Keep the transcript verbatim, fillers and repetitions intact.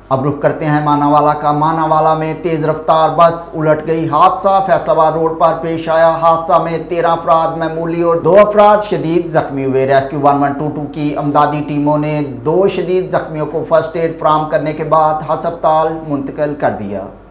अब रुख करते हैं मानावाला का। मानावाला में तेज रफ्तार बस उलट गई। हादसा फैसलाबाद रोड पर पेश आया। हादसा में तेरह अफराद मामूली और दो अफराद शदीद जख्मी हुए। Rescue one one two two की अमदादी टीमों ने दो शदीद जख्मियों को फर्स्ट एड फराहम करने के बाद हस्पताल मुंतकिल कर दिया।